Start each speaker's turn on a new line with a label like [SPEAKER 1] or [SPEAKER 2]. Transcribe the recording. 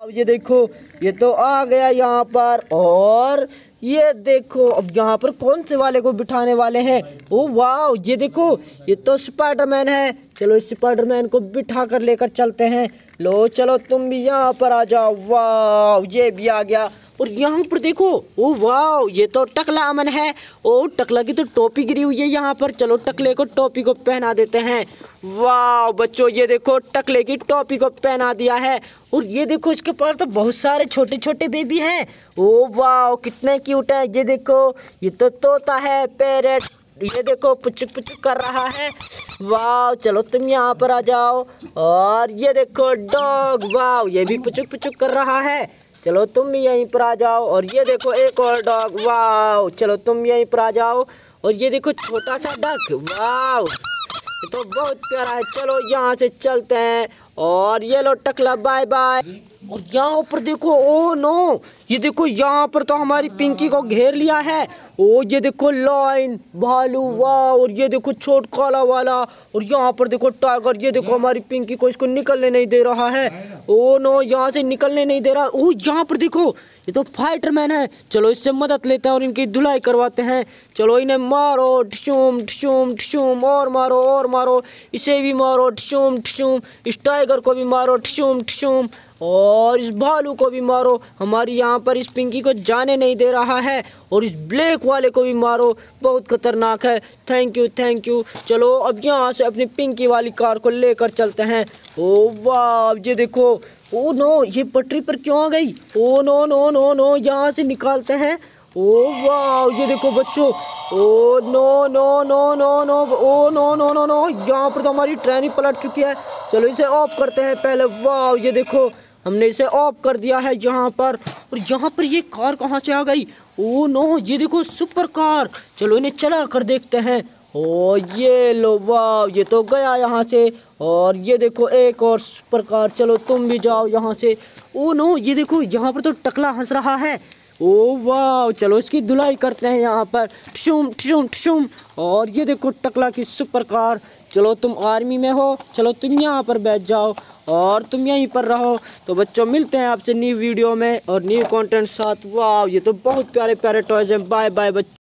[SPEAKER 1] अब ये देखो, ये तो आ गया यहाँ पर। और ये देखो अब यहाँ पर कौन से वाले को बिठाने वाले हैं। ओ वाह, ये देखो, ये तो स्पाइडरमैन है। चलो इस स्पाइडरमैन को बिठा कर लेकर चलते हैं। लो चलो तुम भी यहाँ पर आ जाओ। वाह, ये भी आ गया। और यहाँ पर देखो, ओ वाह, ये तो टकला अमन है। ओ टकला की तो टोपी गिरी हुई है यहाँ पर। चलो टकले को टोपी को पहना देते हैं। वाह बच्चों, ये देखो टकले की टोपी को पहना दिया है। और ये देखो, इसके पास तो बहुत सारे छोटे छोटे बेबी हैं। ओ वाह, कितने क्यूट है। ये देखो, ये तो तोता है, पैरेट। ये देखो पुचुक पुचुक कर रहा है। वाह, चलो तुम यहाँ पर आ जाओ। और ये देखो डॉग, वाह, ये भी पुचुक पुचुक कर रहा है। चलो तुम भी यहीं पर आ जाओ। और ये देखो एक और डॉग, वाह, चलो तुम यहीं पर आ जाओ। और ये देखो छोटा सा डक, वाह, ये तो बहुत प्यारा है। चलो यहाँ से चलते हैं। और ये लो टकला, बाय बाय। और यहाँ पर देखो, ओ नो, ये देखो यहाँ पर तो हमारी पिंकी को घेर लिया है। ओ ये देखो लाइन, भालू, वाह। और ये देखो छोट काला वाला। और यहाँ पर देखो टाइगर। ये देखो हमारी पिंकी को इसको निकलने नहीं दे रहा है। ओ नो, यहाँ से निकलने नहीं दे रहा। ओ यहाँ पर देखो, ये तो फाइटरमैन है। चलो इससे मदद लेते हैं और इनकी धुलाई करवाते हैं। चलो इन्हें मारो, ठुशुम ठुशुम ठुशुम, और मारो और मारो, इसे भी मारो, ठुशुम ठुशुम, इस टाइगर को भी मारो, ठुशुम ठुशुम, और इस भालू को भी मारो। हमारी यहाँ पर इस पिंकी को जाने नहीं दे रहा है। और इस ब्लैक वाले को भी मारो, बहुत खतरनाक है। Thank you thank you. चलो अब यहाँ से अपनी पिंकी वाली कार को लेकर चलते हैं। ओ वाह, ये देखो, ओ नो, ये पटरी पर क्यों आ गई। Oh no no no no, यहाँ से निकालते हैं। ओ वाह, ये देखो बच्चों, oh no no no no no, oh no no no no, यहाँ पर तो हमारी ट्रेन ही पलट चुकी है। चलो इसे ऑफ करते हैं पहले। वाह, ये देखो हमने इसे ऑफ कर दिया है यहाँ पर। और यहाँ पर ये कार कहाँ से आ गई। ओ नो, ये देखो सुपर कार। चलो इन्हें चला कर देखते हैं। ओ ये लो, वाह, ये तो गया यहाँ से। और ये देखो एक और सुपर कार। चलो तुम भी जाओ यहाँ से। ओ नो, ये देखो यहाँ पर तो टकला हंस रहा है। ओ वाह, चलो इसकी धुलाई करते हैं यहाँ पर। ठुशुम ठुशुम ठुशुम। और ये देखो टकला की सुपर कार। चलो तुम आर्मी में हो, चलो तुम यहाँ पर बैठ जाओ और तुम यहीं पर रहो। तो बच्चों मिलते हैं आपसे न्यू वीडियो में और न्यू कंटेंट साथ। वाह, ये तो बहुत प्यारे प्यारे टॉयज हैं। बाय बाय बच्चों।